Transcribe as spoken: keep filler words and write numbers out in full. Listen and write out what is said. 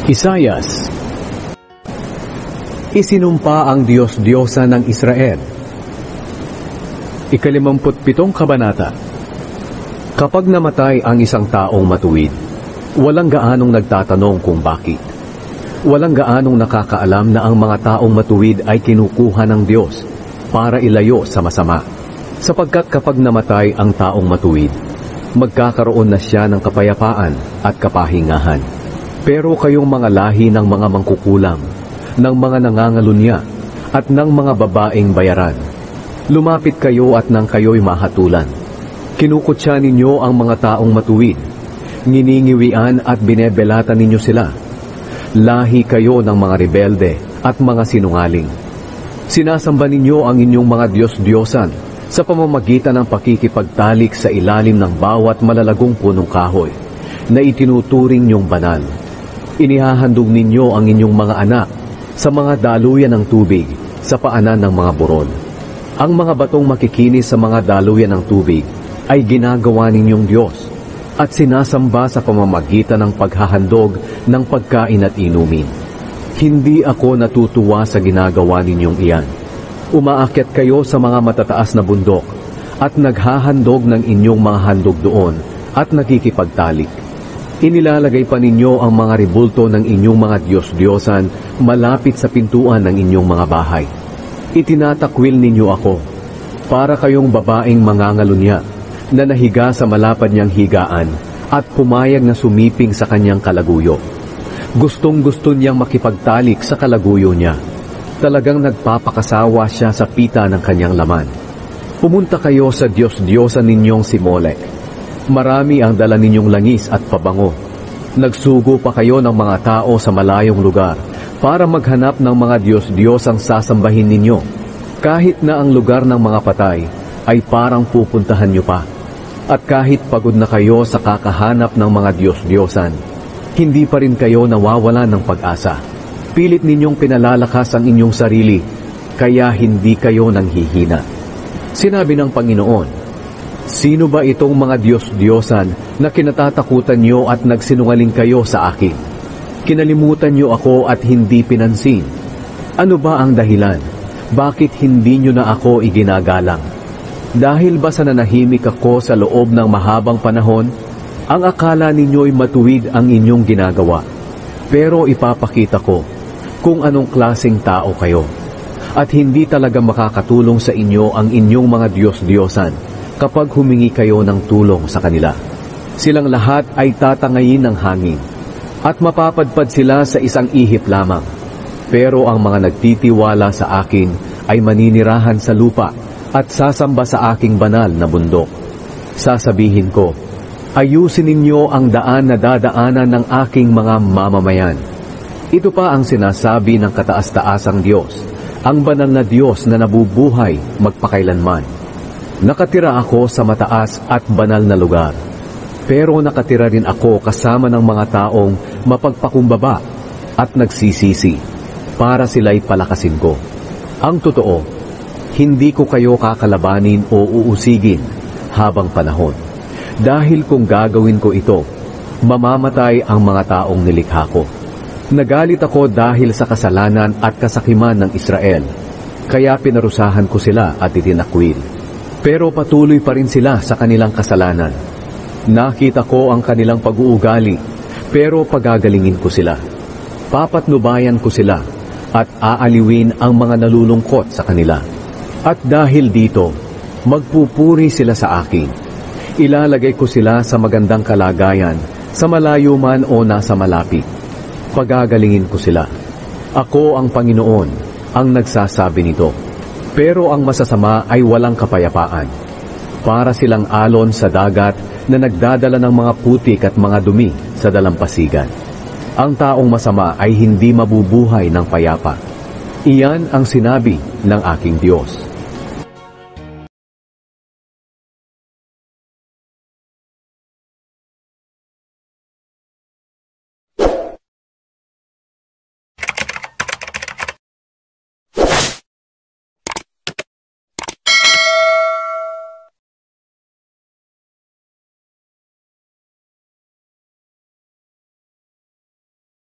Isayas. Isinumpa ang Diyos-Diyosa ng Israel. Ikalimamput pitong kabanata. Kapag namatay ang isang taong matuwid, walang gaanong nagtatanong kung bakit. Walang gaanong nakakaalam na ang mga taong matuwid ay kinukuha ng Diyos para ilayo sa masama. Sapagkat kapag namatay ang taong matuwid, magkakaroon na siya ng kapayapaan at kapahingahan. Pero kayong mga lahi ng mga mangkukulam, ng mga nangangalunya, at ng mga babaeng bayaran, lumapit kayo at nang kayo'y mahatulan. Kinukutya ninyo ang mga taong matuwid, nginingiwian at binebelatan ninyo sila. Lahi kayo ng mga rebelde at mga sinungaling. Sinasamba ninyo ang inyong mga Diyos-Diyosan sa pamamagitan ng pakikipagtalik sa ilalim ng bawat malalagong punong kahoy na itinuturing niyong banal. Inihahandog ninyo ang inyong mga anak sa mga daluyan ng tubig sa paanan ng mga burol. Ang mga batong makikinis sa mga daluyan ng tubig ay ginagawa ninyong Diyos at sinasamba sa pamamagitan ng paghahandog ng pagkain at inumin. Hindi ako natutuwa sa ginagawa ninyong iyan. Umaakyat kayo sa mga matataas na bundok at naghahandog ng inyong mga handog doon at nakikipagtalik. Inilalagay pa ninyo ang mga ribulto ng inyong mga Diyos-Diyosan malapit sa pintuan ng inyong mga bahay. Itinatakwil ninyo ako para kayong babaeng mangangalunya na nahiga sa malapad niyang higaan at pumayag na sumiping sa kanyang kalaguyo. Gustong-gusto niyang makipagtalik sa kalaguyo niya. Talagang nagpapakasawa siya sa pita ng kanyang laman. Pumunta kayo sa Diyos-Diyosan ninyong si Molek. Marami ang dala ninyong langis at pabango. Nagsugo pa kayo ng mga tao sa malayong lugar para maghanap ng mga Diyos-Diyosang sasambahin ninyo. Kahit na ang lugar ng mga patay ay parang pupuntahan nyo pa. At kahit pagod na kayo sa kakahanap ng mga Diyos-Diyosan, hindi pa rin kayo nawawalan ng pag-asa. Pilit ninyong pinalalakas ang inyong sarili, kaya hindi kayo nanghihina. Sinabi ng Panginoon, sino ba itong mga Diyos-Diyosan na kinatatakutan nyo at nagsinungaling kayo sa akin? Kinalimutan nyo ako at hindi pinansin. Ano ba ang dahilan? Bakit hindi nyo na ako iginagalang? Dahil ba sa nanahimik ako sa loob ng mahabang panahon, ang akala ninyo'y matuwid ang inyong ginagawa. Pero ipapakita ko kung anong klaseng tao kayo. At hindi talaga makakatulong sa inyo ang inyong mga Diyos-Diyosan kapag humingi kayo ng tulong sa kanila. Silang lahat ay tatangayin ng hangin, at mapapadpad sila sa isang ihip lamang. Pero ang mga nagtitiwala sa akin ay maninirahan sa lupa at sasamba sa aking banal na bundok. Sasabihin ko, ayusin ninyo ang daan na dadaanan ng aking mga mamamayan. Ito pa ang sinasabi ng kataas-taasang Diyos, ang banal na Diyos na nabubuhay magpakailanman. Nakatira ako sa mataas at banal na lugar, pero nakatira rin ako kasama ng mga taong mapagpakumbaba at nagsisisi para sila'y palakasin ko. Ang totoo, hindi ko kayo kakalabanin o uusigin habang panahon. Dahil kung gagawin ko ito, mamamatay ang mga taong nilikha ko. Nagalit ako dahil sa kasalanan at kasakiman ng Israel, kaya pinarusahan ko sila at itinakwil. Pero patuloy pa rin sila sa kanilang kasalanan. Nakita ko ang kanilang pag-uugali, pero pagagalingin ko sila. Papatnubayan ko sila at aaliwin ang mga nalulungkot sa kanila. At dahil dito, magpupuri sila sa akin. Ilalagay ko sila sa magandang kalagayan, sa malayo man o nasa malapit. Pagagalingin ko sila. Ako ang Panginoon, ang nagsasabi nito. Pero ang masasama ay walang kapayapaan. Para silang alon sa dagat na nagdadala ng mga putik at mga dumi sa dalampasigan. Ang taong masama ay hindi mabubuhay ng payapa. Iyan ang sinabi ng aking Diyos.